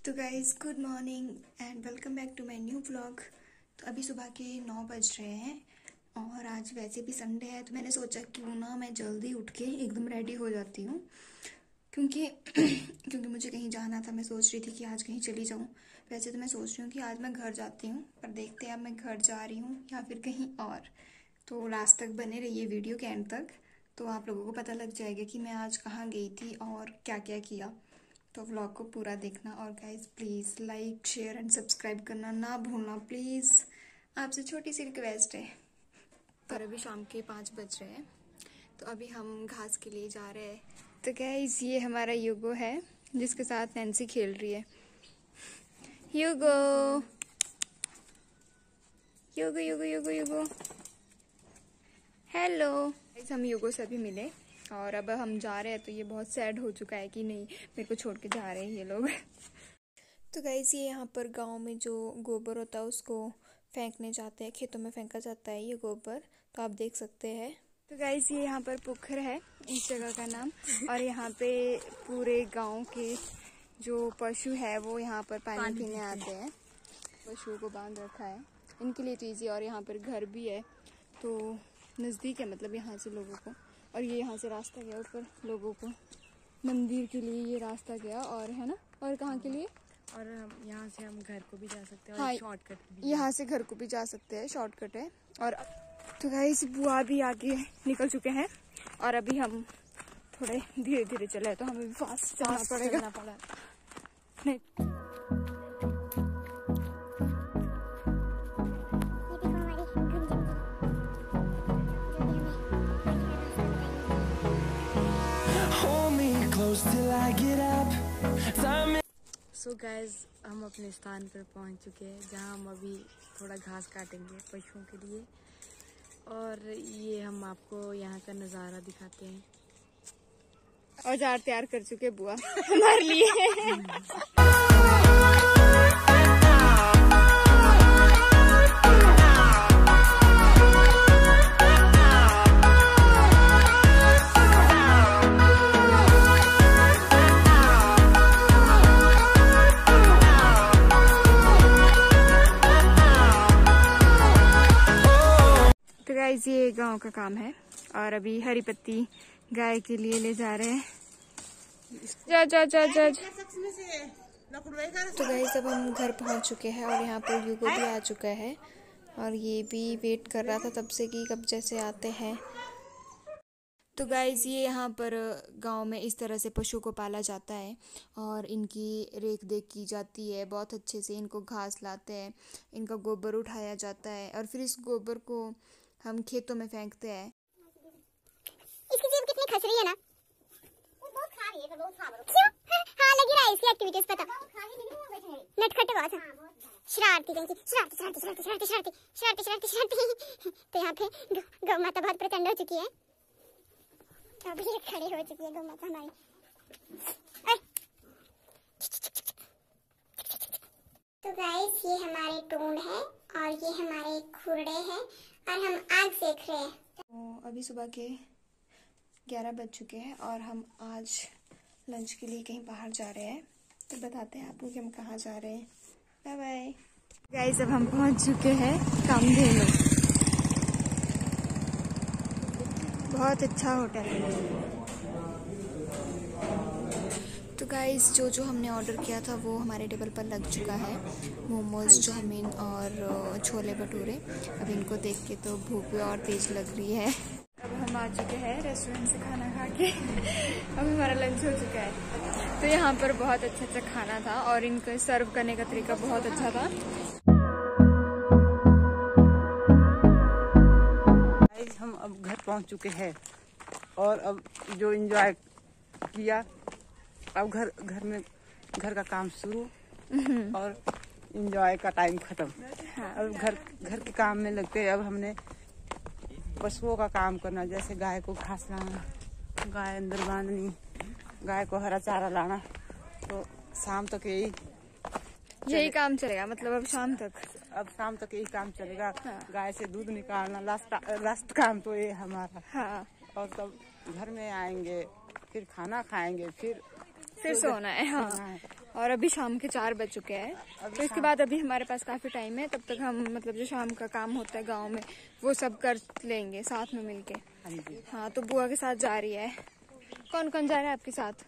तो guys good morning and welcome back to my new vlog. तो अभी सुबह के 9 बज रहे हैं और आज वैसे भी संडे है, तो मैंने सोचा क्यों ना मैं जल्दी उठ के एकदम रेडी हो जाती हूँ क्योंकि मुझे कहीं जाना था। मैं सोच रही थी कि आज कहीं चली जाऊँ। वैसे तो मैं सोच रही हूँ कि आज मैं घर जाती हूँ, पर देखते हैं अब मैं घर जा रही हूँ या फिर कहीं और। तो लास्ट तक बने रहिए वीडियो के एंड तक, तो आप लोगों को पता लग जाएगा कि मैं आज कहाँ गई थी और क्या क्या किया। तो व्लॉग को पूरा देखना और guys please like share and subscribe करना ना भूलना प्लीज़। आपसे छोटी सी रिक्वेस्ट है। पर अभी शाम के 5 बज रहे हैं, तो अभी हम घास के लिए जा रहे हैं। तो गाइज ये हमारा युगो है जिसके साथ नैन्सी खेल रही है। युगो युगो युगो युगो युगो हेलो। हम युगो से अभी मिले और अब हम जा रहे हैं, तो ये बहुत सैड हो चुका है कि नहीं मेरे को छोड़ के जा रहे हैं ये लोग। तो गाइस ये यहाँ पर गांव में जो गोबर होता है उसको फेंकने जाते हैं, खेतों में फेंका जाता है ये गोबर, तो आप देख सकते हैं। तो गाइस ये यहाँ पर पोखर है इस जगह का नाम, और यहाँ पे पूरे गांव के जो पशु है वो यहाँ पर पानी पीने आते हैं। पशुओं को बांध रखा है इनके लिए तो ईजी, और यहाँ पर घर भी है तो नज़दीक है, मतलब यहाँ से लोगों को। और ये यहाँ से रास्ता गया ऊपर लोगों को मंदिर के लिए, ये रास्ता गया और है ना, और कहाँ के लिए, और यहाँ से हम घर को भी जा सकते हैं। हाँ, शॉर्टकट भी यहाँ से घर को भी जा सकते हैं, शॉर्टकट है। और तो गाइस बुआ भी आगे निकल चुके हैं और अभी हम थोड़े धीरे धीरे चले, तो हमें भी फास्ट चलना पड़ेगा। नहीं सो गाइज हम अपने स्थान पर पहुंच चुके हैं जहां हम अभी थोड़ा घास काटेंगे पशुओं के लिए, और ये हम आपको यहाँ का नज़ारा दिखाते हैं। औजार तैयार कर चुके बुआ हमारे लिए। तो गाइस ये गांव का काम है और अभी हरी पत्ती गाय के लिए ले जा रहे हैं। जा। तो गाइस अब हम घर पहुंच चुके हैं और यहाँ पर युगो भी आ चुका है, और ये भी वेट कर रहा था तब से कि कब जैसे आते हैं। तो गाइस ये यहाँ पर गांव में इस तरह से पशु को पाला जाता है और इनकी रेख देख की जाती है बहुत अच्छे से। इनको घास लाते हैं, इनका गोबर उठाया जाता है और फिर इस गोबर को हम खेतों में फेंकते हैं। इसकी जेब कितनी खस रही है ना, वो बहुत खा रही है, तो बहुत खा रही है। क्यों? हाँ लगी रहा है इसकी एक्टिविटीज पता। नटखट बहुत है, शरारती कहीं की, शरारती। तो यहाँ पे गौ माता बहुत प्रचंड हो चुकी है, अभी ये खड़ी हो चुकी है गौ माता हमारी। तो गाइस ये हमारे टूंड है और ये हमारे खुरड़े हैं और हम आग सेक रहे हैं। तो अभी सुबह के 11 बज चुके हैं और हम आज लंच के लिए कहीं बाहर जा रहे हैं, तो बताते हैं आपको कि हम कहाँ जा रहे हैं। Bye bye guys. अब हम पहुँच चुके हैं कामधेनु, बहुत अच्छा होटल है। तो गाइस जो हमने ऑर्डर किया था वो हमारे टेबल पर लग चुका है, मोमोज, चाउमीन और छोले भटूरे। अब इनको देख के तो भूख भी और तेज लग रही है। अब हम आ चुके हैं रेस्टोरेंट से खाना खा के। अब हमारा लंच हो चुका है। तो यहाँ पर बहुत अच्छा खाना था और इनका सर्व करने का तरीका बहुत अच्छा था। हम अब घर पहुँच चुके हैं और अब जो एंजॉय किया, अब घर का काम शुरू और एंजॉय का टाइम खत्म। अब घर के काम में लगते हैं। अब हमने पशुओं का काम करना, जैसे गाय को घास लाना, गाय अंदर बांधनी, गाय को हरा चारा लाना। तो शाम तक यही काम चलेगा, मतलब अब शाम तक यही काम चलेगा। हाँ। गाय से दूध निकालना लास्ट काम तो ये हमारा। हाँ। और तब घर में आएंगे, फिर खाना खाएंगे, फिर सोना है। हाँ। और अभी शाम के 4 बज चुके हैं, तो इसके बाद अभी हमारे पास काफ़ी टाइम है। तब तक हम मतलब जो शाम का काम होता है गांव में वो सब कर लेंगे साथ में मिलके। हाँ, तो बुआ के साथ जा रही है। कौन कौन जा रहा है आपके साथ?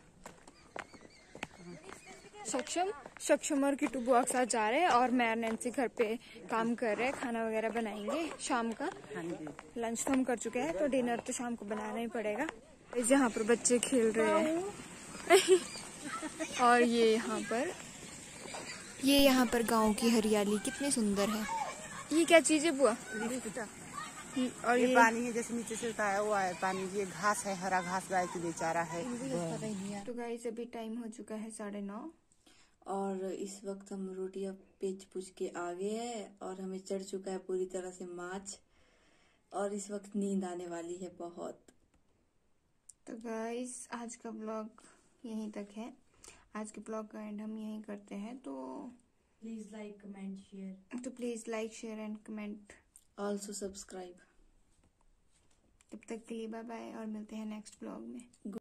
सक्षम और किट्टू बुआ के साथ जा रहे हैं, और मैं और नैन्सी घर पे काम कर रहे हैं, खाना वगैरह बनाएंगे शाम का। लंच तो हम कर चुके हैं, तो डिनर तो शाम को बनाना ही पड़ेगा। यहाँ पर बच्चे खेल रहे हैं और ये यहाँ पर गांव की हरियाली कितनी सुंदर है। ये क्या चीज है बुआ? और ये पानी है, जैसे नीचे से उतारा हुआ है पानी। ये घास है, हरा घास गाय के लिए चारा है। तो गाइस अभी टाइम हो चुका है 9:30, और इस वक्त हम रोटियां पेच पूछ के आ गए हैं, और हमें चढ़ चुका है पूरी तरह से माच, और इस वक्त नींद आने वाली है बहुत। तो गाइस आज का ब्लॉग यहीं तक है। आज के ब्लॉग का एंड हम यहीं करते हैं। तो प्लीज लाइक कमेंट शेयर। तो please like share and comment, also subscribe. तब तक के लिए बाय बाय, और मिलते हैं नेक्स्ट ब्लॉग में।